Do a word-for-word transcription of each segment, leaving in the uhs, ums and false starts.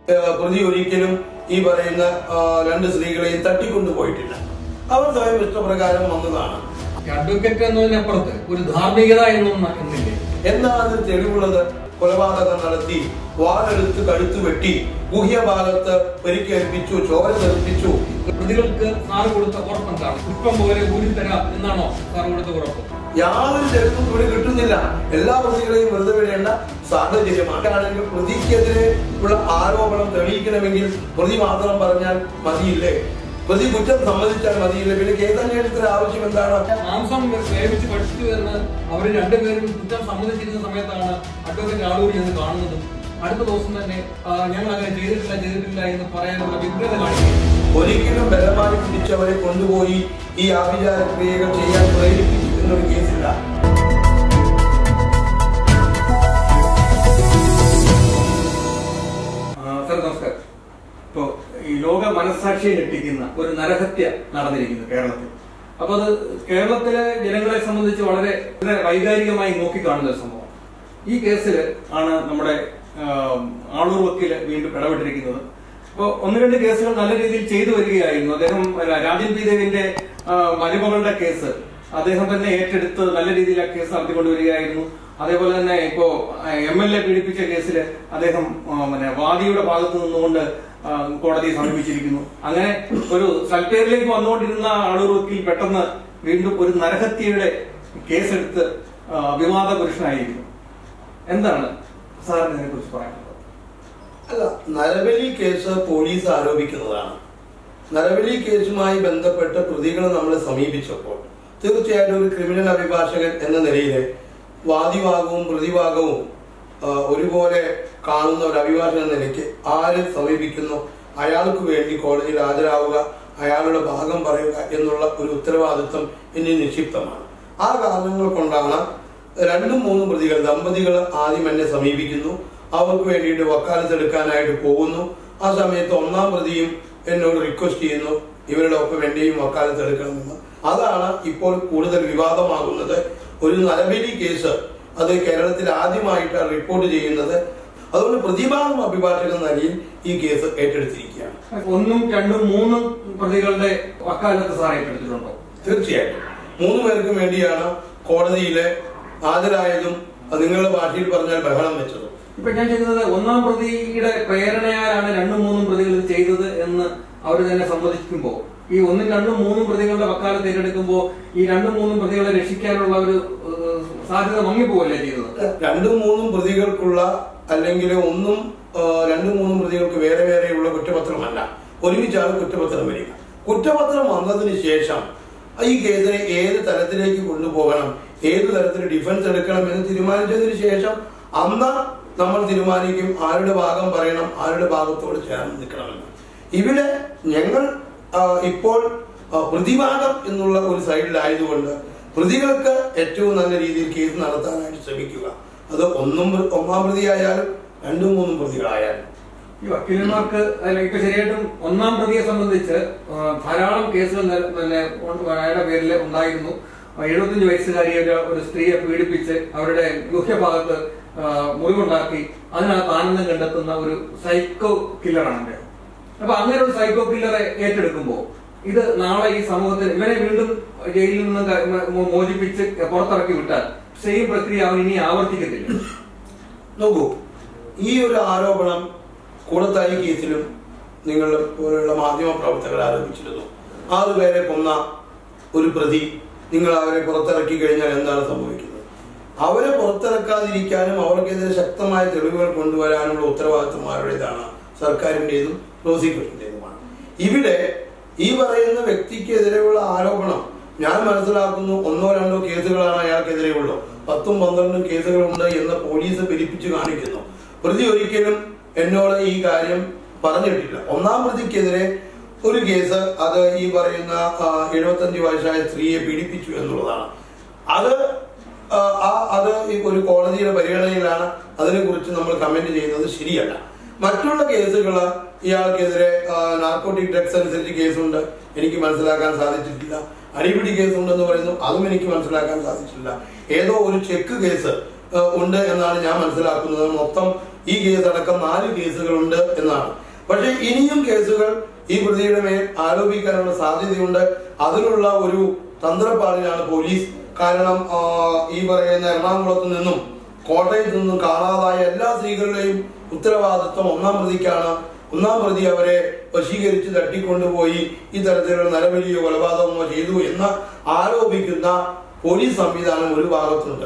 പ്രതി ഒരിക്കലും ഈ പറയുന്ന രണ്ട് സ്ത്രീകളെയും തട്ടിക്കൊണ്ടുപോയിട്ടില്ല. അവർ സ്വയം ഇഷ്ടപ്രകാരം വന്നതാണ്. അഡ്വക്കേറ്റ് എന്നതിനപ്പുറത്ത് ഒരു ധാർമ്മികത എന്നും എന്നില്ലേ? എന്താണ് തെളിവുള്ളത്? കൊലപാതകം നടത്തി, വാളെടുത്ത് കഴുത്ത് വെട്ടി, ഗുഹ്യഭാഗത്ത് പരിക്കേൽപ്പിച്ചു, ചോര തെറിപ്പിച്ചു. പ്രതികൾക്ക് സാറ് കൊടുത്ത ഉറപ്പെന്താണ്? പുഷ്പം പോലെ ഊരിത്തരാം എന്നാണോ സാറ് കൊടുത്ത ഉറപ്പ്? യാതൊരു തെളിവും ഇവിടെ കിട്ടുന്നില്ല. എല്ലാ പ്രതികളെയും വെറുതെ വിടേണ്ട സാഹചര്യമാണ്. ആണെങ്കിൽ പ്രതിക്കെതിരെ ഉള്ള ആരോപണം തെളിയിക്കണമെങ്കിൽ പ്രതി മാത്രം പറഞ്ഞാൽ മതിയില്ലേ? പ്രതി കുറ്റം സമ്മതിച്ചാൽ മതിയില്ല. പിന്നെ കേസന്വേഷണത്തിന് ആവശ്യം എന്താണ്? മാംസം വേവിച്ച് പഠിച്ചു എന്ന് അവർ രണ്ടുപേരും കുറ്റം സമ്മതിച്ചിരുന്ന സമയത്താണ് അഡ്വക്കേറ്റ് ആളൂരി എന്ന് കാണുന്നതും അടുത്ത ദിവസം തന്നെ ഞങ്ങൾ അങ്ങനെ ചെയ്തിട്ടില്ല ചെയ്തിട്ടില്ല എന്ന് പറയാനുള്ള വ്യക്തത കാണിക്കുന്നു. ഒരിക്കലും ബലമായി പിടിച്ചവരെ കൊണ്ടുപോയി ഈ ആഭിചാര ക്രിയകൾ ചെയ്യാൻ പ്രേരിപ്പിച്ചു എന്നൊരു കേസില്ല. സാർ നമസ്കാരം. ഇപ്പോ ഈ ലോക മനസ്സാക്ഷിയെ ഞെട്ടിക്കുന്ന ഒരു നരഹത്യ നടന്നിരിക്കുന്നു കേരളത്തിൽ. അപ്പൊ അത് കേരളത്തിലെ ജനങ്ങളെ സംബന്ധിച്ച് വളരെ വൈകാരികമായി നോക്കിക്കാണുന്ന ഒരു സംഭവം. ഈ കേസിൽ ആണ് നമ്മുടെ ആളൂർ വക്കീല് വീണ്ടും ഇടപെട്ടിരിക്കുന്നത്. അപ്പൊ ഒന്ന് രണ്ട് കേസുകൾ നല്ല രീതിയിൽ ചെയ്തു വരികയായിരുന്നു. അദ്ദേഹം രാജൻ പി ദേവിന്റെ മരുമകളുടെ കേസ് അദ്ദേഹം തന്നെ ഏറ്റെടുത്ത് നല്ല രീതിയിൽ ആ കേസ് നടത്തിക്കൊണ്ടുവരികയായിരുന്നു. അതേപോലെ തന്നെ ഇപ്പോ എം എൽ എ പീഡിപ്പിച്ച കേസില് അദ്ദേഹം പിന്നെ വാദിയുടെ ഭാഗത്ത് നിന്നുകൊണ്ട് കോടതിയെ സമീപിച്ചിരിക്കുന്നു. അങ്ങനെ ഒരു സൽപ്പേരിലേക്ക് വന്നുകൊണ്ടിരുന്ന ആളൂർ വക്കീൽ പെട്ടെന്ന് വീണ്ടും ഒരു നരഹത്യയുടെ കേസെടുത്ത് വിവാദ പുരുഷനായിരിക്കുന്നു. എന്താണ് സാറിന് ഇതിനെ കുറിച്ച് പറയാനുള്ളത്? അല്ല, നരബലി കേസ് പോലീസ് ആരോപിക്കുന്നതാണ്. നരബലി കേസുമായി ബന്ധപ്പെട്ട് പ്രതികളെ നമ്മൾ സമീപിച്ചപ്പോൾ തീർച്ചയായിട്ടും ഒരു ക്രിമിനൽ അഭിഭാഷകൻ എന്ന നിലയിൽ വാദിഭാഗവും പ്രതിഭാഗവും ഒരുപോലെ കാണുന്ന ഒരു അഭിഭാഷകൻ എന്ന നിലയ്ക്ക് ആര് സമീപിക്കുന്നു അയാൾക്ക് വേണ്ടി കോടതിയിൽ ഹാജരാവുക, അയാളുടെ ഭാഗം പറയുക എന്നുള്ള ഒരു ഉത്തരവാദിത്വം ഇനി നിക്ഷിപ്തമാണ്. ആ കാരണങ്ങൾ കൊണ്ടാണ് രണ്ടും മൂന്നും പ്രതികൾ ദമ്പതികൾ ആദ്യം എന്നെ സമീപിക്കുന്നു. അവർക്ക് വേണ്ടിയിട്ട് വക്കാലത്ത് എടുക്കാനായിട്ട് പോകുന്നു. ആ സമയത്ത് ഒന്നാം പ്രതിയും എന്നോട് റിക്വസ്റ്റ് ചെയ്യുന്നു ഇവരുടെ ഒപ്പം എന്റെയും വക്കാലത്ത് എടുക്കണമെന്ന്. അതാണ് ഇപ്പോൾ കൂടുതൽ വിവാദമാകുന്നത്. ഒരു നരബലി കേസ് അത് കേരളത്തിൽ ആദ്യമായിട്ടാണ് റിപ്പോർട്ട് ചെയ്യുന്നത്. അതുകൊണ്ട് പ്രതിഭാഗം അഭിഭാഷകൻ എന്ന നിലയിൽ ഈ കേസ് ഏറ്റെടുത്തിരിക്കുകയാണ്. ഒന്നും രണ്ടും മൂന്നും പ്രതികളുടെ വക്കാലത്ത് സാർ ഏറ്റെടുത്തിട്ടുണ്ടോ? തീർച്ചയായിട്ടും മൂന്ന് പേർക്കും വേണ്ടിയാണ് കോടതിയിലെ ഹാജരായതും നിങ്ങളുടെ ഭാഷയിൽ പറഞ്ഞാൽ ബഹളം വെച്ചതും. ഇപ്പൊ ഞാൻ ചെയ്യുന്നത് ഒന്നാം പ്രതിയുടെ പ്രേരണയാലാണ് രണ്ടും മൂന്നും പ്രതികൾ ചെയ്തത് എന്ന് അവർ തന്നെ സമ്മതിക്കുമ്പോ ഈ ഒന്നും രണ്ടും മൂന്നും പ്രതികളുടെ വക്കാലത്ത് ഏറ്റെടുക്കുമ്പോ ഈ രണ്ടും മൂന്നും പ്രതികളെ രക്ഷിക്കാനുള്ള ഒരു സാധ്യത മങ്ങിപ്പോവല്ലേ ചെയ്തത്? രണ്ടും മൂന്നും പ്രതികൾക്കുള്ള അല്ലെങ്കിൽ ഒന്നും രണ്ടും മൂന്നും പ്രതികൾക്ക് വേറെ വേറെയുള്ള കുറ്റപത്രമല്ല, ഒരുമിച്ചാണ് കുറ്റപത്രം വരിക. കുറ്റപത്രം വന്നതിന് ശേഷം ഈ കേസിനെ ഏത് തരത്തിലേക്ക് കൊണ്ടുപോകണം, ഏത് തരത്തിൽ ഡിഫൻസ് എടുക്കണം എന്ന് തീരുമാനിച്ചതിന് ശേഷം അന്ന് നമ്മൾ തീരുമാനിക്കും ആരുടെ ഭാഗം പറയണം, ആരുടെ ഭാഗത്തോട് ചേർന്ന് നിൽക്കണമെന്ന്. ഇവിടെ ഞങ്ങൾ ഇപ്പോൾ പ്രതിഭാഗം എന്നുള്ള ഒരു സൈഡിലായതുകൊണ്ട് പ്രതികൾക്ക് ഏറ്റവും നല്ല രീതിയിൽ കേസ് നടത്താനായിട്ട് ശ്രമിക്കുക. അത് ഒന്നും ഒന്നാം പ്രതി ആയാലും രണ്ടും മൂന്നും പ്രതികളായാലും. ഈ വക്കീലന്മാർക്ക് ഇപ്പൊ ശരിയായിട്ടും ഒന്നാം പ്രതിയെ സംബന്ധിച്ച് ധാരാളം കേസുകൾ അയാളുടെ പേരിൽ ഉണ്ടായിരുന്നു. എഴുപത്തിയഞ്ച് വയസ്സുകാരിയെ ഒരു സ്ത്രീയെ പീഡിപ്പിച്ച് അവരുടെ ഗുഹ്യഭാഗത്ത് മുറിവുണ്ടാക്കി അതിനകത്ത് ആനന്ദം കണ്ടെത്തുന്ന ഒരു സൈക്കോ കില്ലറാണ് അദ്ദേഹം. അപ്പൊ അങ്ങനെ ഒരു സൈക്കോ കില്ലറെ ഏറ്റെടുക്കുമ്പോ ഇത് നാളെ ഈ സമൂഹത്തിൽ ഇവരെ വീണ്ടും ജയിലിൽ നിന്ന് മോചിപ്പിച്ച് പുറത്തിറക്കി വിട്ടാൽ സെയിം പ്രക്രിയ അവൻ ഇനി ആവർത്തിക്കത്തില്ല. നോക്കൂ, ഈ ഒരു ആരോപണം കൂടത്തായി കേസിലും നിങ്ങൾ പോലുള്ള മാധ്യമ പ്രവർത്തകർ ആരോപിച്ചിരുന്നു. ആറുപേരെ കൊന്ന ഒരു പ്രതി നിങ്ങൾ അവരെ പുറത്തിറക്കി കഴിഞ്ഞാൽ എന്താണ് സംഭവിക്കുന്നത്? അവരെ പുറത്തിറക്കാതിരിക്കാനും അവർക്കെതിരെ ശക്തമായ തെളിവുകൾ കൊണ്ടുവരാനുള്ള ഉത്തരവാദിത്വം ആരുടേതാണ്? സർക്കാരിൻ്റെതും പ്രോസിക്യൂഷന്റേതുമാണ്. ഇവിടെ ഈ പറയുന്ന വ്യക്തിക്കെതിരെയുള്ള ആരോപണം ഞാൻ മനസ്സിലാക്കുന്നു ഒന്നോ രണ്ടോ കേസുകളാണ് അയാൾക്കെതിരെയുള്ളൂ. പത്തും പന്ത്രണ്ടും കേസുകളുണ്ട് എന്ന് പോലീസ് പെരുപ്പിച്ച് കാണിക്കുന്നു. പ്രതി ഒരിക്കലും എന്നോട് ഈ കാര്യം പറഞ്ഞിട്ടില്ല. ഒന്നാം പ്രതിക്കെതിരെ ഒരു കേസ് അത് ഈ പറയുന്ന എഴുപത്തഞ്ച് വയസ്സായ സ്ത്രീയെ പീഡിപ്പിച്ചു എന്നുള്ളതാണ്. അത് അത് ഒരു കോടതിയുടെ പരിഗണനയിലാണ്. അതിനെക്കുറിച്ച് നമ്മൾ കമന്റ് ചെയ്യുന്നത് ശരിയല്ല. മറ്റുള്ള കേസുകൾ ഇയാൾക്കെതിരെ നാർക്കോട്ടിക് ഡ്രഗ്സ് അനുസരിച്ച് കേസുണ്ട്, എനിക്ക് മനസ്സിലാക്കാൻ സാധിച്ചിട്ടില്ല. അടിപിടി കേസുണ്ടെന്ന് പറയുന്നു, അതും എനിക്ക് മനസ്സിലാക്കാൻ സാധിച്ചിട്ടില്ല. ഏതോ ഒരു ചെക്ക് കേസ് ഉണ്ട് എന്നാണ് ഞാൻ മനസ്സിലാക്കുന്നത്. മൊത്തം ഈ കേസ് അടക്കം നാല് കേസുകളുണ്ട് എന്നാണ്. പക്ഷെ ഇനിയും കേസുകൾ ഈ പ്രതിയുടെ മേൽ ആരോപിക്കാനുള്ള സാധ്യതയുണ്ട്. അതിനുള്ള ഒരു തന്ത്രപ്പാടിലാണ് പോലീസ്. കാരണം ഈ പറയുന്ന എറണാകുളത്ത് നിന്നും കോട്ടയത്ത് നിന്നും കാണാതായ എല്ലാ സ്ത്രീകളുടെയും ഉത്തരവാദിത്വം ഒന്നാം പ്രതിക്കാണ്. ഒന്നാം പ്രതി അവരെ വശീകരിച്ച് തട്ടിക്കൊണ്ടുപോയി ഈ തരത്തിലുള്ള നരബലിയോ കൊലപാതകമോ ചെയ്തു എന്ന് ആരോപിക്കുന്ന പോലീസ് സംവിധാനം ഒരു ഭാഗത്തുണ്ട്.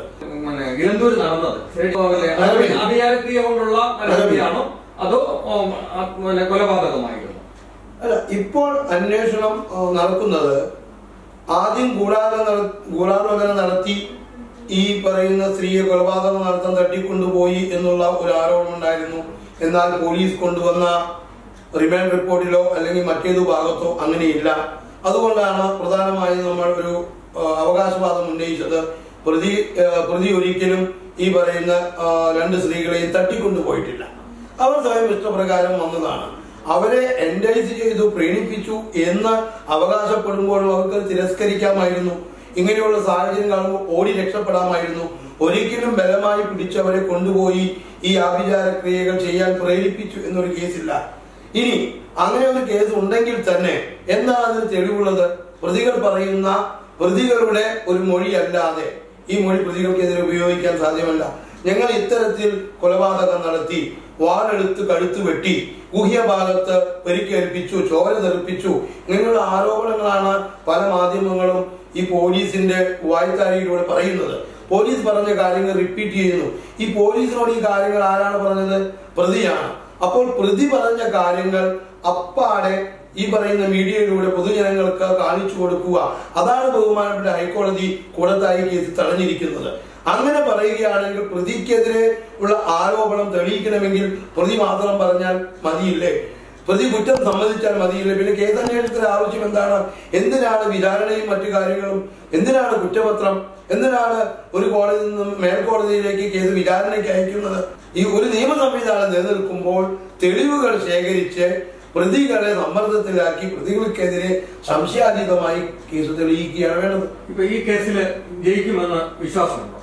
അതോ കൊലപാതകമായിരുന്നു? അല്ല, ഇപ്പോൾ അന്വേഷണം നടക്കുന്നത് ആദ്യം ഗൂഢാലോചന ഗൂഢാലോചന നടത്തി ഈ പറയുന്ന സ്ത്രീയെ കൊലപാതകം നടത്താൻ തട്ടിക്കൊണ്ടുപോയി എന്നുള്ള ഒരു ആരോപണം ഉണ്ടായിരുന്നു. എന്നാൽ പോലീസ് കൊണ്ടുവന്ന റിമാൻഡ് റിപ്പോർട്ടിലോ അല്ലെങ്കിൽ മറ്റേതു ഭാഗത്തോ അങ്ങനെയില്ല. അതുകൊണ്ടാണ് പ്രധാനമായും നമ്മൾ ഒരു അവകാശവാദം ഉന്നയിച്ചത്. പ്രതി പ്രതി ഒരിക്കലും ഈ പറയുന്ന രണ്ട് സ്ത്രീകളെയും തട്ടിക്കൊണ്ടുപോയിട്ടില്ല. അവർ സ്വയം ഇഷ്ടപ്രകാരം വന്നതാണ്. അവരെ എൻഡേജ് ചെയ്തു പ്രീണിപ്പിച്ചു എന്ന് അവകാശപ്പെടുമ്പോഴും അവർക്ക് തിരസ്കരിക്കാമായിരുന്നു. ഇങ്ങനെയുള്ള സാഹചര്യം കാണുമ്പോൾ ഓടി രക്ഷപ്പെടാമായിരുന്നു. ഒരിക്കലും ബലമായി പിടിച്ചവരെ കൊണ്ടുപോയി ഈ ആഭിചാര ക്രിയകൾ ചെയ്യാൻ പ്രേരിപ്പിച്ചു എന്നൊരു കേസില്ല. ഇനി അങ്ങനെ ഒരു കേസ് ഉണ്ടെങ്കിൽ തന്നെ എന്താണ് അതിന് തെളിവുള്ളത്? പ്രതികൾ പറയുന്ന പ്രതികളുടെ ഒരു മൊഴി അല്ലാതെ ഈ മൊഴി പ്രതികൾക്കെതിരെ ഉപയോഗിക്കാൻ സാധ്യമല്ല. ഞങ്ങൾ ഇത്തരത്തിൽ കൊലപാതകം നടത്തി, വാളെടുത്ത് കഴുത്ത് വെട്ടി, ഗുഹ്യഭാഗത്ത് പരിക്കേൽപ്പിച്ചു, ചോര തെറിപ്പിച്ചു, ഇങ്ങനെയുള്ള ആരോപണങ്ങളാണ് പല മാധ്യമങ്ങളും ഈ പോലീസിന്റെ വായ്ത്താരിയിലൂടെ പറയുന്നത്. പോലീസ് പറഞ്ഞ കാര്യങ്ങൾ റിപ്പീറ്റ് ചെയ്യുന്നു. ഈ പോലീസിനോട് ഈ കാര്യങ്ങൾ ആരാണ് പറഞ്ഞത്? പ്രതിയാണ്. അപ്പോൾ പ്രതി പറഞ്ഞ കാര്യങ്ങൾ അപ്പാടെ ഈ പറയുന്ന മീഡിയയിലൂടെ പൊതുജനങ്ങൾക്ക് കാണിച്ചു കൊടുക്കുക. അതാണ് ബഹുമാനപ്പെട്ട ഹൈക്കോടതി കൂടത്തായി കേസ് തടഞ്ഞിരിക്കുന്നത്. അങ്ങനെ പറയുകയാണെങ്കിൽ പ്രതിക്കെതിരെ ഉള്ള ആരോപണം തെളിയിക്കണമെങ്കിൽ പ്രതി മാത്രം പറഞ്ഞാൽ മതിയില്ലേ? പ്രതി കുറ്റം സമ്മതിച്ചാൽ മതിയില്ലേ? പിന്നെ കേസന്വേഷണത്തിന്റെ ആവശ്യം എന്താണ്? എന്തിനാണ് വിചാരണയും മറ്റു കാര്യങ്ങളും? എന്തിനാണ് കുറ്റപത്രം? എന്തിനാണ് ഒരു കോടതിയിൽ നിന്നും മേൽക്കോടതിയിലേക്ക് കേസ് വിചാരണയ്ക്ക് അയക്കുന്നത്? ഈ ഒരു നിയമ സംവിധാനം നിലനിൽക്കുമ്പോൾ തെളിവുകൾ ശേഖരിച്ച് പ്രതികളെ സമ്മർദ്ദത്തിലാക്കി പ്രതികൾക്കെതിരെ സംശയാതീതമായി കേസ് തെളിയിക്കുകയാണ് വേണ്ടത്. ഇപ്പൊ ഈ കേസിൽ ജയിക്കുമെന്ന് വിശ്വാസമുണ്ടോ?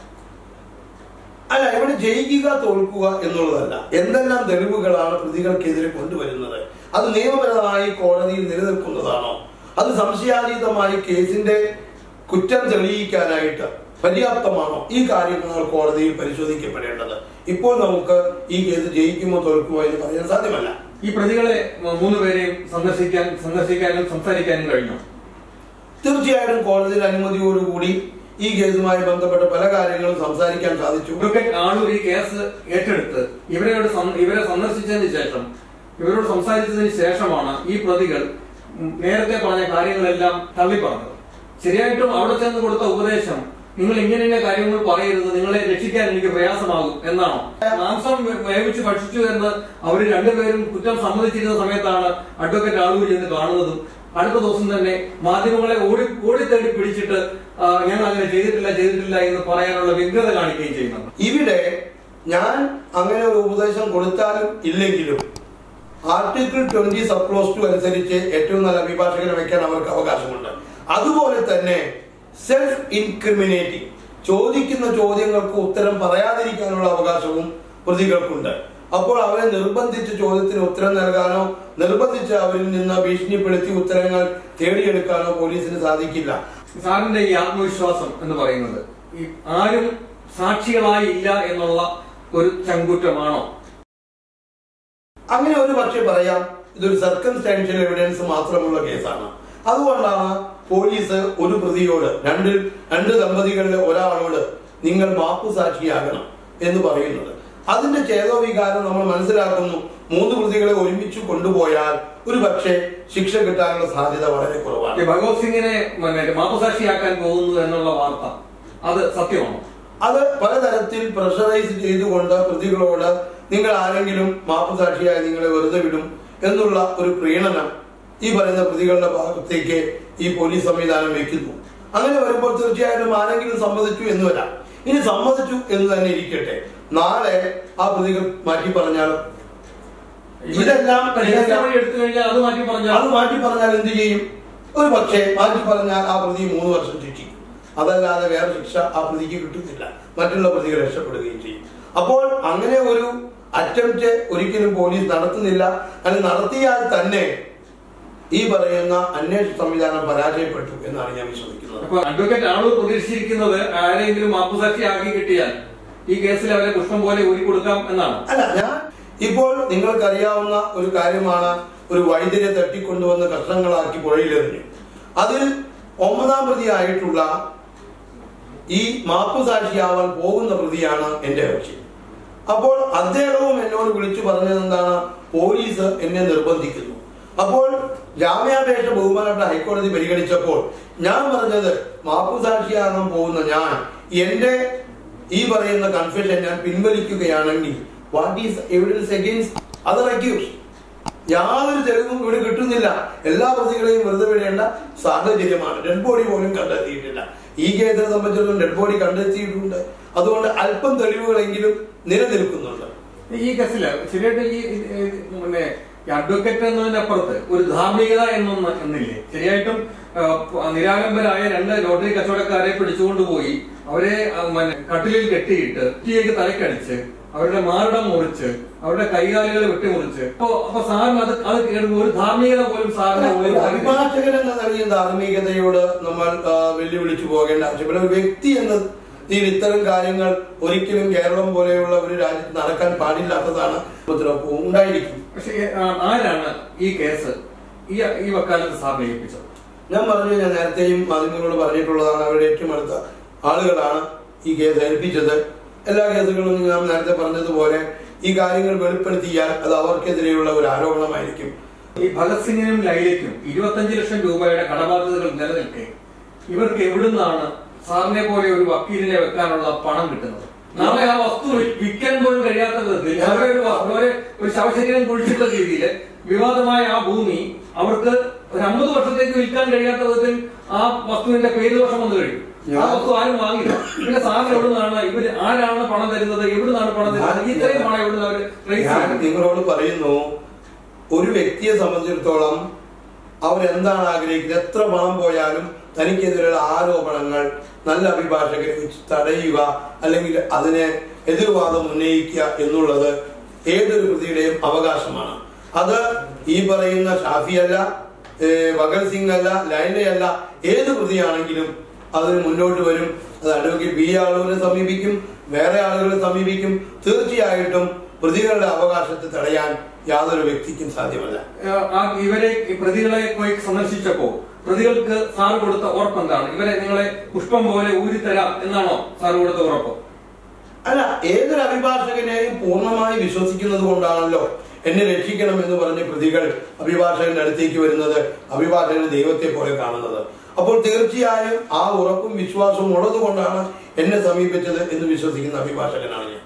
അല്ല, ഇവിടെ ജയിക്കുക തോൽക്കുക എന്നുള്ളതല്ല. എന്തെല്ലാം തെളിവുകളാണ് പ്രതികൾക്കെതിരെ കൊണ്ടുവരുന്നത്? അത് നിയമപരമായി കോടതിയിൽ നിലനിൽക്കുന്നതാണോ? അത് സംശയാതീതമായി കേസിന്റെ കുറ്റം തെളിയിക്കാനായിട്ട് പര്യാപ്തമാണോ? ഈ കാര്യങ്ങൾ കോടതിയിൽ പരിശോധിക്കപ്പെടേണ്ടത്. ഇപ്പോൾ നമുക്ക് ഈ കേസ് ജയിക്കുമോ തോൽക്കുമോ എന്ന് പറയാൻ സാധ്യമല്ല. ഈ പ്രതികളെ മൂന്നുപേരെയും സന്ദർശിക്കാൻ സന്ദർശിക്കാനും സംസാരിക്കാനും കഴിഞ്ഞു. തീർച്ചയായിട്ടും കോടതിയുടെ അനുമതിയോടുകൂടി ഈ കേസുമായി ബന്ധപ്പെട്ട പല കാര്യങ്ങളും സംസാരിക്കാൻ സാധിച്ചു. അഡ്വക്കേറ്റ് ആളൂർ ഈ കേസ് ഏറ്റെടുത്ത് ഇവരോട് ഇവരെ സന്ദർശിച്ചതിന് ശേഷം ഇവരോട് സംസാരിച്ചതിന് ശേഷമാണ് ഈ പ്രതികൾ നേരത്തെ പറഞ്ഞ കാര്യങ്ങളെല്ലാം തള്ളി പറഞ്ഞത്. ശരിയായിട്ടും അവിടെ ചെന്ന് കൊടുത്ത ഉപദേശം, നിങ്ങൾ ഇങ്ങനെ ഇങ്ങനെ കാര്യങ്ങൾ പറയരുത്, നിങ്ങളെ രക്ഷിക്കാൻ എനിക്ക് പ്രയാസമാകും എന്നാണോ? മാംസം വേവിച്ച് ഭക്ഷിച്ചു എന്ന് അവർ രണ്ടുപേരും കുറ്റം സമ്മതിച്ചിരുന്ന സമയത്താണ് അഡ്വക്കേറ്റ് ആളൂർ ചെന്ന് കാണുന്നതും അടുത്ത ദിവസം തന്നെ മാധ്യമങ്ങളെ ഓടി ഓടി തേടി പിടിച്ചിട്ട് ഞാൻ അങ്ങനെ ചെയ്തിട്ടില്ല ചെയ്തിട്ടില്ല എന്ന് പറയാനുള്ള വ്യഗ്രത കാണിക്കുകയും ചെയ്യുന്നത്. ഇവിടെ ഞാൻ അങ്ങനെ ഒരു ഉപദേശം കൊടുത്താലും ഇല്ലെങ്കിലും article twenty sub clause two അനുസരിച്ച് ഏറ്റവും നല്ല അഭിഭാഷകനെ വെക്കാൻ അവർക്ക് അവകാശമുണ്ട്. അതുപോലെ തന്നെ സെൽഫ് ഇൻക്രിമിനേറ്റിംഗ്, ചോദിക്കുന്ന ചോദ്യങ്ങൾക്ക് ഉത്തരം പറയാതിരിക്കാനുള്ള അവകാശവും പ്രതികൾക്കുണ്ട്. അപ്പോൾ അവരെ നിർബന്ധിച്ച് ചോദ്യത്തിന് ഉത്തരം നൽകാനോ നിർബന്ധിച്ച് അവരിൽ നിന്ന് ഭീഷണിപ്പെടുത്തി ഉത്തരങ്ങൾ തേടിയെടുക്കാനോ പോലീസിന് സാധിക്കില്ല. സാറിന്റെ ഈ ആത്മവിശ്വാസം എന്ന് പറയുന്നത് ഈ ആരും സാക്ഷികളായി ഇല്ല എന്നുള്ള ഒരു ചങ്കുറ്റമാണോ? അങ്ങനെ ഒരു പക്ഷേ പറയാം. ഇതൊരു സർക്കംസ്റ്റാൻഷ്യൽ എവിഡൻസ് മാത്രമുള്ള കേസാണ്. അതുകൊണ്ടാണ് പോലീസ് ഒരു പ്രതിയോട്, രണ്ട് രണ്ട് ദമ്പതികളിലെ ഒരാളോട് നിങ്ങൾ മാപ്പു സാക്ഷിയാകണം എന്ന് പറയുന്നത്. അതിന്റെ ചേതോവികാരം നമ്മൾ മനസ്സിലാക്കുന്നു. മൂന്ന് പ്രതികളെ ഒരുമിച്ച് കൊണ്ടുപോയാൽ ഒരു പക്ഷേ ശിക്ഷ കിട്ടാനുള്ള സാധ്യത വളരെ കുറവാണ്. ഭഗവത് സിംഗിനെ മാപ്പുസാക്ഷിയാക്കാൻ പോകുന്നു എന്നുള്ള വാർത്ത അത് സത്യമാണോ? അത് പലതരത്തിൽ പ്രഷറൈസ് ചെയ്തുകൊണ്ട് പ്രതികളോട് നിങ്ങൾ ആരെങ്കിലും മാപ്പുസാക്ഷിയായി നിങ്ങളെ വെറുതെ വിടും എന്നുള്ള ഒരു പ്രീണനം ഈ പറയുന്ന പ്രതികളുടെ ഭാഗത്തേക്ക് ഈ പോലീസ് സംവിധാനം വെക്കുന്നു. അങ്ങനെ വരുമ്പോൾ തീർച്ചയായിട്ടും ആരെങ്കിലും സമ്മതിച്ചു എന്ന് വരാം. ഇനി സമ്മതിച്ചു എന്ന് തന്നെ ഇരിക്കട്ടെ, നാളെ ആ പ്രതികൾ മാറ്റി പറഞ്ഞാൽ ഇതെല്ലാം എടുത്തു കഴിഞ്ഞാൽ അത് മാറ്റി പറഞ്ഞാൽ അത് മാറ്റി പറഞ്ഞാൽ എന്ത് ചെയ്യും? ഒരു പക്ഷേ മാറ്റി പറഞ്ഞാൽ ആ പ്രതി മൂന്ന് വർഷം ശിക്ഷിക്കും. അതല്ലാതെ വേറെ ശിക്ഷ ആ പ്രതിക്ക് കിട്ടുന്നില്ല. മറ്റുള്ള പ്രതികൾ രക്ഷപ്പെടുകയും ചെയ്യും. അപ്പോൾ അങ്ങനെ ഒരു അറ്റംപ്റ്റ് ഒരിക്കലും പോലീസ് നടത്തുന്നില്ല. അല്ലെങ്കിൽ നടത്തിയാൽ തന്നെ ഈ പറയുന്ന അന്വേഷണ സംവിധാനം പരാജയപ്പെട്ടു എന്നാണ് ഞാൻ വിശ്വസിക്കുന്നത്. അപ്പൊ അഡ്വക്കേറ്റ് ആളൂർ പ്രതീക്ഷിച്ചിരിക്കുന്നത് ആരെങ്കിലും മാപ്പുസാക്ഷിയാക്കി കിട്ടിയാൽ ഈ കേസിൽ അവരെ പുഷ്പം പോലെ ഊരി കൊടുക്കാം എന്നാണ്. അല്ല, ഞാൻ ഇപ്പോൾ നിങ്ങൾക്കറിയാവുന്ന ഒരു കാര്യമാണ്, ഒരു വൈദ്യരെ തട്ടിക്കൊണ്ടുവന്ന് കഷ്ണങ്ങളാക്കി പുഴയിലെറിഞ്ഞു. അതിൽ ഒമ്പതാം പ്രതിയായിട്ടുള്ള ഈ മാപ്പുസാക്ഷിയാവാൻ പോകുന്ന പ്രതിയാണ് എന്റെ കക്ഷി. അപ്പോൾ അദ്ദേഹവും എന്നോട് വിളിച്ചു പറഞ്ഞത് എന്താണ്, പോലീസ് എന്നെ നിർബന്ധിക്കുന്നു. അപ്പോൾ ജാമ്യാപേക്ഷ ബഹുമാനപ്പെട്ട ഹൈക്കോടതി പരിഗണിച്ചപ്പോൾ ഞാൻ പറഞ്ഞത്, മാപ്പുസാക്ഷിയാകാൻ പോകുന്ന ഞാൻ എന്റെ ഈ പറയുന്ന കൺഫെഷൻ ഞാൻ പിൻവലിക്കുകയാണെങ്കിൽ what is evidence against other accused? യാതൊരു തെളിവും ഇവിടെ കിട്ടുന്നില്ല. എല്ലാ പ്രതികളെയും വെറുതെ വിടേണ്ട സാഹചര്യമാണ്. ഡെഡ് ബോഡി പോലും കണ്ടെത്തിയിട്ടില്ല. ഈ കേസിനെ സംബന്ധിച്ചിടത്തോളം ഡെഡ് ബോഡി കണ്ടെത്തിയിട്ടുണ്ട്. അതുകൊണ്ട് അല്പം തെളിവുകളെങ്കിലും നിലനിൽക്കുന്നുണ്ട്. ഈ കേസില് ശരിയായിട്ട് ഈ പിന്നെ അഡ്വക്കേറ്റ് എന്നതിനപ്പുറത്ത് ഒരു ധാർമ്മികത എന്നൊന്ന് എന്നില്ലേ? ശരിയായിട്ടും നിരാലംബരായ രണ്ട് ലോട്ടറി കച്ചവടക്കാരെ പിടിച്ചുകൊണ്ടുപോയി അവരെ കട്ടിലിൽ കെട്ടിയിട്ട് കുറ്റിയേക്ക് തലക്കടിച്ച് അവരുടെ മാറിടം മുറിച്ച് അവരുടെ കൈകാലുകൾ വെട്ടിമുറിച്ച് അപ്പൊ അപ്പൊ സാറിന് അത് അത് ഒരു ധാർമ്മികത പോലും സാറിന് അഭിഭാഷകൻ എന്ന നിലയിൽ ധാർമ്മികതയോട് നമ്മൾ വെല്ലുവിളിച്ചു പോകേണ്ട ആവശ്യമില്ല. ഒരു വ്യക്തി എന്ന ഇതിൽ ഇത്തരം കാര്യങ്ങൾ ഒരിക്കലും കേരളം പോലെയുള്ള ഒരു രാജ്യത്ത് നടക്കാൻ പാടില്ലാത്തതാണ് ഉണ്ടായിരിക്കും. പക്ഷേ ആരാണ് ഈ കേസ് ഈ ഈ വക്കാലത്ത് സാറിനെ ഏൽപ്പിച്ചത്? ഞാൻ പറഞ്ഞു, ഞാൻ നേരത്തെയും മാധ്യമങ്ങളോട് പറഞ്ഞിട്ടുള്ളതാണ്, അവരുടെ ഏറ്റവും അടുത്ത ആളുകളാണ് ഈ കേസ് ഏൽപ്പിച്ചത്. എല്ലാ കേസുകളും ഞാൻ നേരത്തെ പറഞ്ഞതുപോലെ ഈ കാര്യങ്ങൾ വെളിപ്പെടുത്തിയാൽ അത് അവർക്കെതിരെയുള്ള ഒരു ആരോപണമായിരിക്കും. ഈ ഭഗത് സിംഗിനും ലൈലയ്ക്കും ഇരുപത്തഞ്ച് ലക്ഷം രൂപയുടെ കടബാധ്യതകൾ നിലനിൽക്കെ ഇവർക്ക് എവിടുന്നാണ് സാറിനെ പോലെ ഒരു വക്കീലിനെ വെക്കാനുള്ള പണം കിട്ടുന്നത്? നാളെ ആ വസ്തു വിൽക്കാൻ പോലും കഴിയാത്ത വിധത്തിൽ അവരെ ഒരു അവരെ ഒരു ശവശരീരം കുഴിച്ചിട്ട രീതിയിൽ വിവാദമായ ആ ഭൂമി അവർക്ക് ഒരു അമ്പത് വർഷത്തേക്ക് വിൽക്കാൻ കഴിയാത്ത വിധത്തിൽ ആ വസ്തുവിന്റെ പേര് ദോഷം വന്നു കഴിയും. ആ വസ്തു ആരും വാങ്ങില്ല. പിന്നെ സാറിന് എവിടുന്നാണ് ഇവര് ആരാണ് പണം തരുന്നത്, എവിടുന്നാണ് പണം തരുന്നത്? ഇത്രയും പണം എവിടുന്ന് അവര് നിങ്ങളോട് പറയുന്നു, ഒരു വ്യക്തിയെ സംബന്ധിച്ചിടത്തോളം അവരെന്താണ് ആഗ്രഹിക്കുന്നത്, എത്ര പണം പോയാലും തനിക്കെതിരെയുള്ള ആരോപണങ്ങൾ നല്ല അഭിഭാഷകരെ വെച്ച് തടയുക അല്ലെങ്കിൽ അതിനെ എതിർവാദം ഉന്നയിക്കുക എന്നുള്ളത് ഏതൊരു പ്രതിയുടെയും അവകാശമാണ്. അത് ഈ പറയുന്ന ഷാഫിയല്ല, ഭഗത് സിംഗ് അല്ല, ലൈലയല്ല, ഏത് പ്രതിയാണെങ്കിലും അതിന് മുന്നോട്ട് വരും. അത് അഡ്വക്കേറ്റ് ബി ആളുകളെ സമീപിക്കും, വേറെ ആളുകളെ സമീപിക്കും. തീർച്ചയായിട്ടും പ്രതികളുടെ അവകാശത്തെ തടയാൻ യാതൊരു വ്യക്തിക്കും സാധ്യമല്ല. ഇവരെ പ്രതികളെ പോയി സന്ദർശിച്ചപ്പോ പ്രതികൾക്ക് സാറ് കൊടുത്ത ഉറപ്പ് എന്താണ്? ഇവരെ നിങ്ങളെ പുഷ്പം പോലെ ഊരിത്തരാം എന്നാണോ സാറ് കൊടുത്ത ഉറപ്പ്? അല്ല, ഏതൊരു അഭിഭാഷകനെയും പൂർണ്ണമായി വിശ്വസിക്കുന്നത് കൊണ്ടാണല്ലോ എന്നെ രക്ഷിക്കണം എന്ന് പറഞ്ഞ പ്രതികൾ അഭിഭാഷകന്റെ അടുത്തേക്ക് വരുന്നത്, അഭിഭാഷകന് ദൈവത്തെ പോലെ കാണുന്നത്. അപ്പോൾ തീർച്ചയായും ആ ഉറപ്പും വിശ്വാസവും ഉള്ളത് കൊണ്ടാണ് എന്നെ സമീപിച്ചത് എന്ന് വിശ്വസിക്കുന്ന അഭിഭാഷകനാണ് ഞാൻ.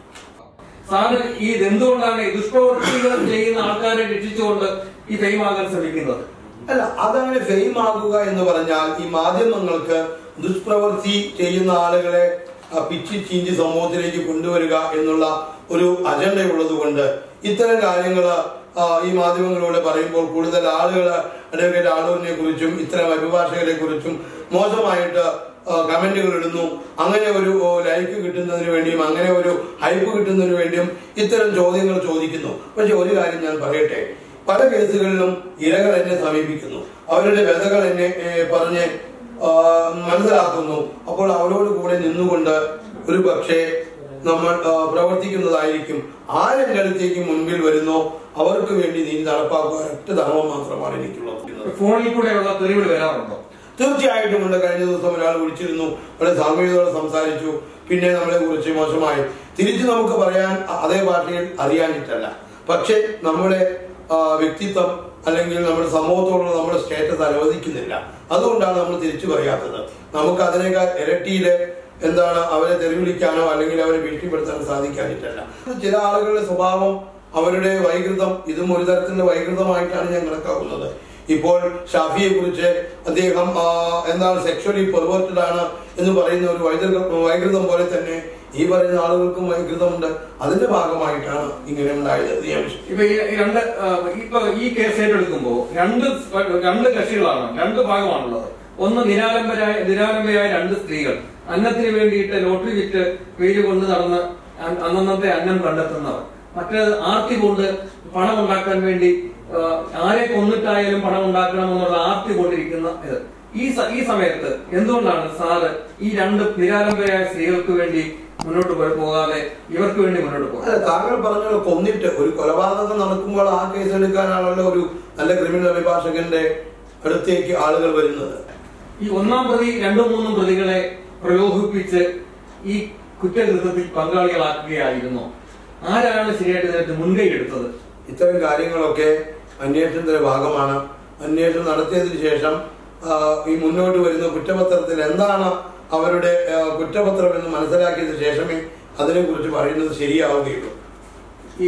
സാറ് ഈ എന്തുകൊണ്ടാണ് ദുഷ്പ്രവർത്തികൾ ചെയ്യുന്ന ആൾക്കാരെ രക്ഷിച്ചുകൊണ്ട് ഈ ഫെയിമാകാൻ ശ്രമിക്കുന്നത്? അല്ല, അതങ്ങനെ ഫെയിമാകുക എന്ന് പറഞ്ഞാൽ ഈ മാധ്യമങ്ങൾക്ക് ദുഷ്പ്രവൃത്തി ചെയ്യുന്ന ആളുകളെ പിച്ചി ചീഞ്ചി സമൂഹത്തിലേക്ക് കൊണ്ടുവരിക എന്നുള്ള ഒരു അജണ്ട ഉള്ളത് കൊണ്ട് ഇത്തരം കാര്യങ്ങൾ ഈ മാധ്യമങ്ങളിലൂടെ പറയുമ്പോൾ കൂടുതൽ ആളുകൾ അഡ്വക്കേറ്റ് ആളൂരിനെ കുറിച്ചും ഇത്തരം അഭിഭാഷകരെ കുറിച്ചും മോശമായിട്ട് കമന്റുകൾ ഇടുന്നു. അങ്ങനെ ഒരു ലൈക്ക് കിട്ടുന്നതിന് വേണ്ടിയും അങ്ങനെ ഒരു ഹൈപ്പ് കിട്ടുന്നതിന് വേണ്ടിയും ഇത്തരം ചോദ്യങ്ങൾ ചോദിക്കുന്നു. പക്ഷെ ഒരു കാര്യം ഞാൻ പറയട്ടെ, പല കേസുകളിലും ഇരകൾ എന്നെ സമീപിക്കുന്നു, അവരുടെ വ്യതകൾ എന്നെ പറഞ്ഞ് മനസ്സിലാക്കുന്നു. അപ്പോൾ അവരോട് കൂടെ നിന്നുകൊണ്ട് ഒരു പക്ഷേ നമ്മൾ പ്രവർത്തിക്കുന്നതായിരിക്കും. ആരെന്റെ അടുത്തേക്ക് മുൻപിൽ വരുന്നോ അവർക്ക് വേണ്ടി നീതി നടപ്പാക്കുക ഒറ്റ ധർമ്മം മാത്രമാണ് എനിക്കുള്ളത്. ഫോണിൽ കൂടെയുള്ള തെറിവിളി വരാറുണ്ടോ? തീർച്ചയായിട്ടും ഉണ്ട്. കഴിഞ്ഞ ദിവസം ഒരാൾ വിളിച്ചിരുന്നു, വളരെ സാമൂഹികതയോടെ സംസാരിച്ചു, പിന്നെ നമ്മളെ കുറിച്ച് മോശമായി. തിരിച്ചു നമുക്ക് പറയാൻ അതേ ഭാഷയിൽ അറിയാനിട്ടല്ല, പക്ഷെ നമ്മുടെ വ്യക്തിത്വം അല്ലെങ്കിൽ നമ്മുടെ സമൂഹത്തോടുള്ള നമ്മുടെ സ്റ്റേറ്റസ് അനുവദിക്കുന്നില്ല. അതുകൊണ്ടാണ് നമ്മൾ തിരിച്ചു പറയാത്തത്. നമുക്ക് അതിനേക്കാൾ ഇരട്ടിയില് എന്താണ് അവരെ തെരുവിളിക്കാനോ അല്ലെങ്കിൽ അവരെ ഭീഷണിപ്പെടുത്താനോ സാധിക്കാനിട്ടല്ല. ചില ആളുകളുടെ സ്വഭാവം, അവരുടെ വൈകൃതം, ഇതും ഒരു തരത്തിലുള്ള വൈകൃതമായിട്ടാണ് ഞാൻ കണക്കാക്കുന്നത്. ഇപ്പോൾ ഷാഫിയെ കുറിച്ച് അദ്ദേഹം എന്താണ് സെക്ഷലി പെർവേർട്ടഡ് ആണ് എന്ന് പറയുന്ന ഒരു വൈകൃതം പോലെ തന്നെ ഈ പറയുന്ന ആളുകൾക്കും വൈകൃതമുണ്ട്. അതിന്റെ ഭാഗമായിട്ടാണ് ഇങ്ങനെ ഉണ്ടായത്. ഇപ്പൊ ഈ രണ്ട് ഇപ്പൊ ഈ കേസ് ഏറ്റെടുക്കുമ്പോ രണ്ട് രണ്ട് കക്ഷികളാണ്, രണ്ട് ഭാഗമാണുള്ളത്. ഒന്ന് നിരാലംബരായ നിരാലംബരായ രണ്ട് സ്ത്രീകൾ, അന്നത്തിന് വേണ്ടിയിട്ട് ലോട്ടറി വിറ്റ് പേര് കൊണ്ട് നടന്ന് അന്നന്നത്തെ അന്നം കണ്ടെത്തുന്നവർ. മറ്റേത് ആർത്തി കൊണ്ട് പണം ഉണ്ടാക്കാൻ വേണ്ടി ആരെ കൊന്നിട്ടായാലും പണം ഉണ്ടാക്കണമെന്നുള്ള ആർത്തി കൊണ്ടിരിക്കുന്ന ഇത്. ഈ ഈ സമയത്ത് എന്തുകൊണ്ടാണ് സാറ് ഈ രണ്ട് നിരാലംബരായ സ്ത്രീകൾക്ക് വേണ്ടി മുന്നോട്ട് പോകാതെ ഇവർക്ക് വേണ്ടി മുന്നോട്ട് പോകുന്നത്? അല്ല, താങ്കൾ പറഞ്ഞല്ലോ കൊന്നിട്ട് ഒരു കൊലപാതകം നടക്കുമ്പോൾ ആ കേസ് എടുക്കാനാണല്ലോ ഒരു നല്ല ക്രിമിനൽ അഭിഭാഷകന്റെ അടുത്തേക്ക് ആളുകൾ വരുന്നത്. ഈ ഒന്നാം പ്രതി രണ്ടും മൂന്നും പ്രതികളെ പ്രലോഭിപ്പിച്ച് ഈ കുറ്റകൃത്യത്തിൽ പങ്കാളികളാക്കുകയായിരുന്നു. ആരാണ് ശരിയായിട്ട് ഇതിനകത്ത് മുൻകൈ എടുത്തത്? ഇത്തരം കാര്യങ്ങളൊക്കെ അന്വേഷണത്തിന്റെ ഭാഗമാണ്. അന്വേഷണം നടത്തിയതിനു ശേഷം ഈ മുന്നോട്ട് വരുന്ന കുറ്റപത്രത്തിൽ എന്താണ് അവരുടെ കുറ്റപത്രം എന്ന് മനസ്സിലാക്കിയതിനു ശേഷമേ അതിനെ കുറിച്ച് പറയുന്നത് ശരിയാവുകയുള്ളൂ. ഈ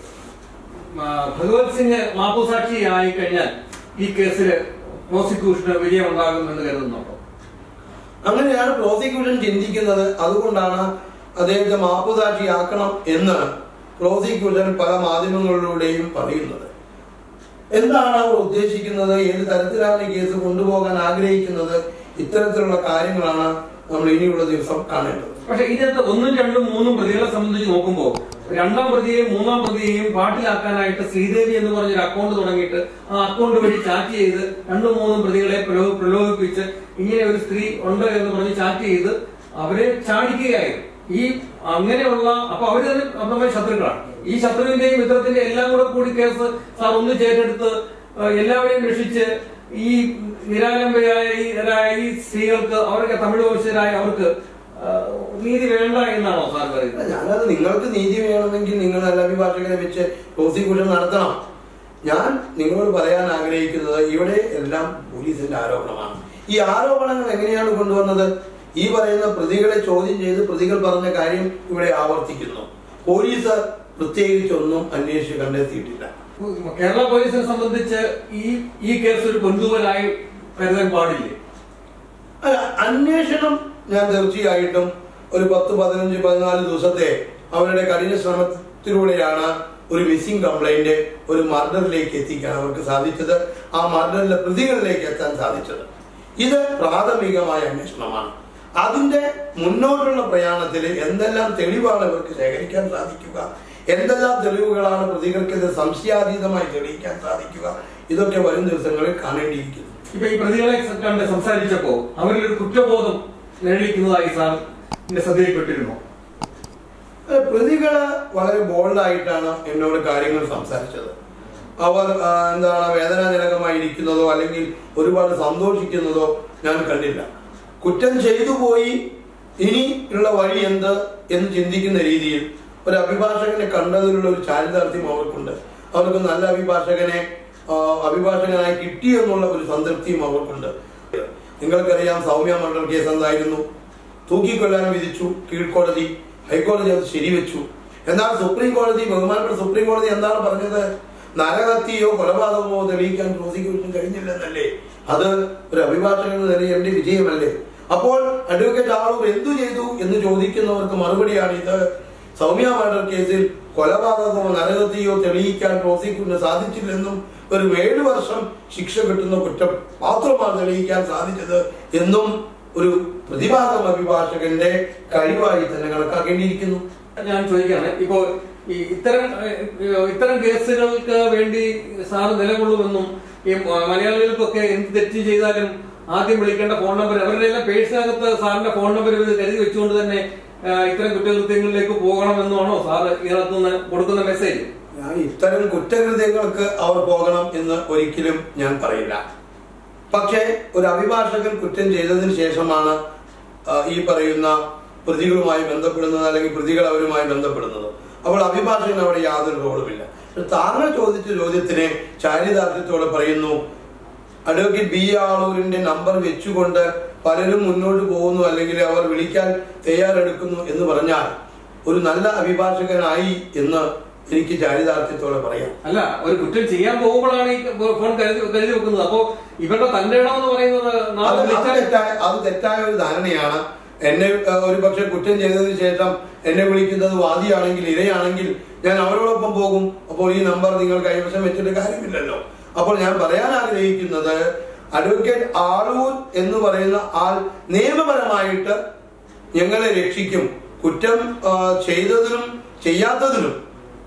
ഭഗവത് സിംഗ് മാപ്പുസാക്ഷി ആയി കഴിഞ്ഞാൽ ഈ കേസിൽ പ്രോസിക്യൂഷന് വിജയം ഉണ്ടാകുമെന്ന് കരുതുന്നുണ്ടോ? അങ്ങനെയാണ് പ്രോസിക്യൂഷൻ ചിന്തിക്കുന്നത്. അതുകൊണ്ടാണ് അദ്ദേഹത്തെ മാപ്പുസാക്ഷിയാക്കണം എന്ന് പ്രോസിക്യൂഷൻ പല മാധ്യമങ്ങളിലൂടെയും പറയുന്നത്. എന്താണ് അവർ ഉദ്ദേശിക്കുന്നത്, ഏത് തരത്തിലാണ് ഈ കേസ് കൊണ്ടുപോകാൻ ആഗ്രഹിക്കുന്നത്, ഇത്തരത്തിലുള്ള കാര്യങ്ങളാണ് നമ്മൾ ഇനിയുള്ള ദിവസം കാണേണ്ടത്. പക്ഷെ ഇതിനകത്ത് ഒന്നും രണ്ടും മൂന്നും പ്രതികളെ സംബന്ധിച്ച് നോക്കുമ്പോൾ രണ്ടാം പ്രതിയെയും മൂന്നാം പ്രതിയെയും പാട്ടിലാക്കാനായിട്ട് ശ്രീദേവി എന്ന് പറഞ്ഞൊരു അക്കൗണ്ട് തുടങ്ങിയിട്ട് ആ അക്കൗണ്ട് വഴി ചാറ്റ് ചെയ്ത് രണ്ടും മൂന്നും പ്രതികളെ പ്രലോഭിപ്പിച്ച് ഇങ്ങനെ ഒരു സ്ത്രീ ഉണ്ട് എന്ന് പറഞ്ഞ് ചാറ്റ് ചെയ്ത് അവരെ ചാടിക്കുകയായിരുന്നു. ഈ അങ്ങനെയുള്ള അപ്പൊ അവര് തന്നെ നമ്മുടെ ശത്രുക്കളാണ്. ഈ ശത്രുവിന്റെയും മിത്രത്തിന്റെ എല്ലാം കൂടെ കൂടി കേസ് സാർ ഒന്ന് ചേർത്തെടുത്ത് എല്ലാവരെയും രക്ഷിച്ച് ഈ നിരാലംബരായ ഈ സ്ത്രീകൾക്ക് അവർക്ക് തമിഴ് വംശജരായ അവർക്ക് നീതി വേണ്ട എന്നാണോ സാർ പറയുന്നത്? ഞാനത് നിങ്ങൾക്ക് നീതി വേണമെങ്കിൽ നിങ്ങൾ നല്ല അഭിഭാഷകരെ വെച്ച് പ്രോസിക്യൂഷൻ നടത്തണം. ഞാൻ നിങ്ങളോട് പറയാൻ ആഗ്രഹിക്കുന്നത് ഇവിടെ എല്ലാം പോലീസിന്റെ ആരോപണമാണ്. ഈ ആരോപണങ്ങൾ എങ്ങനെയാണ് കൊണ്ടുവന്നത്? ഈ പറയുന്ന പ്രതികളെ ചോദ്യം ചെയ്ത് പ്രതികൾ പറഞ്ഞ കാര്യം ഇവിടെ ആവർത്തിക്കുന്നു. പോലീസ് പ്രത്യേകിച്ചൊന്നും അന്വേഷിച്ച് കണ്ടെത്തിയിട്ടില്ല. കേരള പോലീസിനെ സംബന്ധിച്ച് ഈ ഈ കേസ് ഒരു പൊന്തുവലായി കരുതാൻ പാടില്ലേ? അല്ല, അന്വേഷണം ഞാൻ തീർച്ചയായിട്ടും ഒരു പത്ത് പതിനഞ്ച് പതിനാല് ദിവസത്തെ അവരുടെ കഠിന ശ്രമത്തിലൂടെയാണ് ഒരു മിസ്സിംഗ് കംപ്ലൈന്റ് ഒരു മർഡറിലേക്ക് എത്തിക്കാൻ അവർക്ക് സാധിച്ചത്. ആ മർഡറിലെ പ്രതികളിലേക്ക് എത്താൻ സാധിച്ചത്. ഇത് പ്രാഥമികമായ അന്വേഷണമാണ്. അതിന്റെ മുന്നോട്ടുള്ള പ്രയാണത്തിൽ എന്തെല്ലാം തെളിവാണ് ഇവർക്ക് ശേഖരിക്കാൻ സാധിക്കുക, എന്തെല്ലാം തെളിവുകളാണ് പ്രതികൾക്കെതിരെ സംശയാതീതമായി തെളിയിക്കാൻ സാധിക്കുക, ഇതൊക്കെ വരും ദിവസങ്ങളിൽ കാണേണ്ടിയിരിക്കുന്നു. ഇപ്പൊ ഈ പ്രതികളെ കണ്ട് സംസാരിച്ചപ്പോ അവരിലൊരു കുറ്റബോധം നിഴലിക്കുന്നതായി സാറിന്റെ ശ്രദ്ധയിൽപ്പെട്ടിരുന്നു. പ്രതികള് വളരെ ബോൾഡായിട്ടാണ് എന്നോട് കാര്യങ്ങൾ സംസാരിച്ചത്. അവർ എന്താണ് വേദനാജനകമായിരിക്കുന്നതോ അല്ലെങ്കിൽ ഒരുപാട് സന്തോഷിക്കുന്നതോ ഞാൻ കണ്ടില്ല. കുറ്റം ചെയ്തു പോയി ഇനി ഉള്ള വഴി എന്ത് എന്ന് ചിന്തിക്കുന്ന രീതിയിൽ ഒരു അഭിഭാഷകനെ കണ്ടതിലുള്ള ഒരു ചാരിതാർത്ഥ്യം അവർക്കുണ്ട്. അവർക്ക് നല്ല അഭിഭാഷകനെ അഭിഭാഷകനായി കിട്ടി എന്നുള്ള ഒരു സംതൃപ്തിയും അവർക്കുണ്ട്. നിങ്ങൾക്കറിയാം, സൗമ്യ മർഡർ കേസ് എന്തായിരുന്നു? തൂക്കിക്കൊല്ലാൻ വിധിച്ചു കീഴ്ക്കോടതി, ഹൈക്കോടതി അത് ശരിവെച്ചു. എന്നാൽ സുപ്രീം കോടതി, ബഹുമാനപ്പെട്ട സുപ്രീം കോടതി എന്താണ് പറഞ്ഞത്? നരഹത്യയോ കൊലപാതകമോ തെളിയിക്കാൻ പ്രോസിക്യൂഷൻ കഴിഞ്ഞില്ലെന്നല്ലേ? അത് ഒരു അഭിഭാഷകൻ നിലയേണ്ട വിജയമല്ലേ? അപ്പോൾ അഡ്വക്കേറ്റ് ആളൂർ എന്തു ചെയ്തു എന്ന് ചോദിക്കുന്നവർക്ക് മറുപടിയാണ് ഇത്. സൗമ്യ മർഡർ കേസിൽ കൊലപാതകമോ നരഹത്യയോ തെളിയിക്കാൻ പ്രോസിക്യൂഷന് സാധിച്ചില്ലെന്നും ഒരു ഏഴു വർഷം ശിക്ഷ കിട്ടുന്ന കുറ്റം മാത്രമാണ് തെളിയിക്കാൻ സാധിച്ചത് എന്നും ഒരു പ്രതിഭാഗം അഭിഭാഷകന്റെ കഴിവായി തന്നെ കണക്കാക്കേണ്ടിയിരിക്കുന്നു. ഞാൻ ചോദിക്കാണ്, ഇപ്പോ ഈ ഇത്തരം ഇത്തരം കേസുകൾക്ക് വേണ്ടി സാർ നിലകൊള്ളുമെന്നും ഈ മലയാളികൾക്കൊക്കെ എന്ത് തെറ്റ് ചെയ്താലും ആദ്യം വിളിക്കേണ്ട ഫോൺ നമ്പർ അവരുടെ എല്ലാം പേഴ്സിനകത്ത് സാറിന്റെ ഫോൺ നമ്പർ കരുതി വെച്ചുകൊണ്ട് തന്നെ ഇത്തരം കുറ്റകൃത്യങ്ങളിലേക്ക് പോകണമെന്നാണോ സാർ ഇതിനകത്തുനിന്ന് കൊടുക്കുന്ന മെസ്സേജ്? ഞാൻ ഇത്തരം കുറ്റകൃത്യങ്ങൾക്ക് അവർ പോകണം എന്ന് ഒരിക്കലും ഞാൻ പറയില്ല. പക്ഷേ ഒരു അഭിഭാഷകൻ കുറ്റം ചെയ്തതിനു ശേഷമാണ് ഈ പറയുന്ന പ്രതികളുമായി ബന്ധപ്പെടുന്നത് അല്ലെങ്കിൽ പ്രതികൾ അവരുമായി ബന്ധപ്പെടുന്നത്. അപ്പോൾ അഭിഭാഷകൻ അവിടെ യാതൊരു റോളുമില്ല. താങ്കൾ ചോദിച്ച ചോദ്യത്തിന് ചാരിതാർത്ഥ്യത്തോടെ പറയുന്നു, അഡ്വക്കേറ്റ് ബി ആളൂരിന്റെ നമ്പർ വെച്ചുകൊണ്ട് പലരും മുന്നോട്ട് പോകുന്നു അല്ലെങ്കിൽ അവർ വിളിക്കാൻ തയ്യാറെടുക്കുന്നു എന്ന് പറഞ്ഞാൽ ഒരു നല്ല അഭിഭാഷകനായി എന്ന് എനിക്ക് ചാരിതാർത്ഥ്യത്തോടെ പറയാം. അല്ല, ഒരു കുറ്റം ചെയ്യാൻ പോകുമ്പോഴാണ് ഈ ഫോൺ കരുതി വെക്കുന്നത്. അപ്പോ ഇവരുടെ തന്റെ ഇടം എന്ന് പറയുന്നത് അത് തെറ്റായ ഒരു ധാരണയാണ്. എന്നെ ഒരു പക്ഷെ കുറ്റം ചെയ്തതിനു ശേഷം എന്നെ വിളിക്കുന്നത് വാദിയാണെങ്കിൽ ഇരയാണെങ്കിൽ ഞാൻ അവരോടൊപ്പം പോകും. അപ്പോൾ ഈ നമ്പർ നിങ്ങൾ കൈവശം വെച്ചിട്ട് കാര്യമില്ലല്ലോ. അപ്പോൾ ഞാൻ പറയാൻ ആഗ്രഹിക്കുന്നത്, അഡ്വക്കേറ്റ് ആളൂർ എന്ന് പറയുന്ന ആൾ നിയമപരമായിട്ട് ഞങ്ങളെ രക്ഷിക്കും. കുറ്റം ചെയ്തതിനും ചെയ്യാത്തതിനും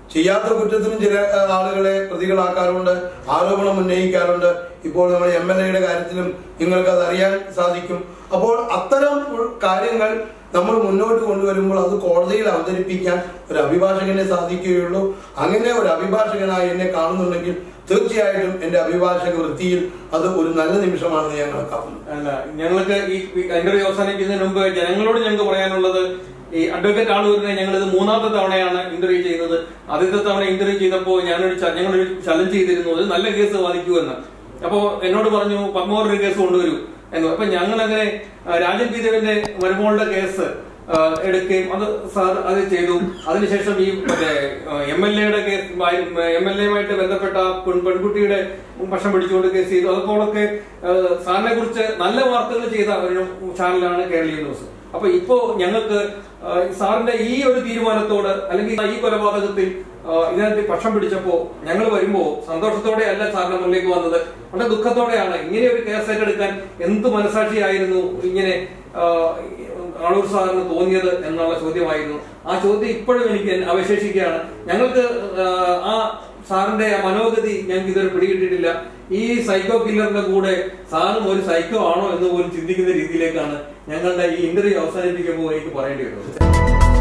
ചെയ്യാത്ത കുറ്റത്തിനും ചില ആളുകളെ പ്രതികളാക്കാറുണ്ട്, ആരോപണം ഉന്നയിക്കാറുണ്ട്. ഇപ്പോൾ നമ്മുടെ എം എൽ എയുടെ കാര്യത്തിലും നിങ്ങൾക്ക് അത് അറിയാൻ സാധിക്കും. അപ്പോൾ അത്തരം കാര്യങ്ങൾ നമ്മൾ മുന്നോട്ട് കൊണ്ടുവരുമ്പോൾ അത് കോടതിയിൽ അവതരിപ്പിക്കാൻ ഒരു അഭിഭാഷകനെ സാധിക്കുകയുള്ളൂ. അങ്ങനെ ഒരു അഭിഭാഷകനായി എന്നെ കാണുന്നുണ്ടെങ്കിൽ തീർച്ചയായിട്ടും എന്റെ അഭിഭാഷക വൃത്തിയിൽ അത് ഒരു നല്ല നിമിഷമാണെന്ന് ഞാൻ കണക്കാക്കുന്നു. അല്ല, ഞങ്ങൾക്ക് ഈ ഇന്റർവ്യൂ അവസാനിക്കുന്നതിന് മുമ്പ് ജനങ്ങളോട് ഞങ്ങൾക്ക് പറയാനുള്ളത്, ഈ അഡ്വക്കേറ്റ് ആളൂരിനെ ഞങ്ങൾ ഇത് മൂന്നാമത്തെ തവണയാണ് ഇന്റർവ്യൂ ചെയ്യുന്നത്. ആദ്യത്തെ തവണ ഇന്റർവ്യൂ ചെയ്തപ്പോൾ ഞാനൊരു ഞങ്ങളൊരു ചലഞ്ച് ചെയ്തിരുന്നു, ഒരു നല്ല കേസ് വാദിക്കൂ എന്ന്. അപ്പോ എന്നോട് പറഞ്ഞു പത്മോഹർ കേസ് കൊണ്ടുവരൂ എന്ന്. അപ്പൊ ഞങ്ങൾ അങ്ങനെ രാജൻ പി ദേവിന്റെ മരുമോളുടെ കേസ് എടുക്കുകയും അത് സാർ അത് ചെയ്തു. അതിനുശേഷം ഈ മറ്റേ എം എൽ എയുടെ കേസ്, എം എൽ എയുമായിട്ട് ബന്ധപ്പെട്ട പെൺകുട്ടിയുടെ പക്ഷം പിടിച്ചുകൊണ്ട് കേസ് ചെയ്തു. അതുപോലൊക്കെ സാറിനെ കുറിച്ച് നല്ല വാർത്തകൾ ചെയ്ത ഒരു ചാനലാണ് കേരളീയ ന്യൂസ്. അപ്പൊ ഇപ്പോ ഞങ്ങൾക്ക് സാറിന്റെ ഈ ഒരു തീരുമാനത്തോട്, അല്ലെങ്കിൽ ഈ കൊലപാതകത്തിൽ ഇതിനകത്ത് പക്ഷം പിടിച്ചപ്പോ ഞങ്ങൾ വരുമ്പോ സന്തോഷത്തോടെ അല്ല സാറിന്റെ മുന്നിലേക്ക് വന്നത്, വളരെ ദുഃഖത്തോടെയാണ്. ഇങ്ങനെ ഒരു കേസ് ഏറ്റെടുക്കാൻ എന്ത് മനസാക്ഷിയായിരുന്നു ഇങ്ങനെ ആളൂർ സാറിന് തോന്നിയത് എന്നുള്ള ചോദ്യമായിരുന്നു. ആ ചോദ്യം ഇപ്പോഴും എനിക്ക് അവശേഷിക്കുകയാണ്. ഞങ്ങൾക്ക് ആ സാറിന്റെ മനോഗതി ഞങ്ങൾക്ക് ഇതുവരെ പിടികിട്ടിട്ടില്ല. ഈ സൈക്കോ കില്ലറിന്റെ കൂടെ സാറും ഒരു സൈക്കോ ആണോ എന്ന് പോലും ചിന്തിക്കുന്ന രീതിയിലേക്കാണ് ഞങ്ങളുടെ ഈ ഇന്റർവ്യൂ അവസാനിപ്പിക്കുമ്പോൾ എനിക്ക് പറയേണ്ടി വരുന്നത്.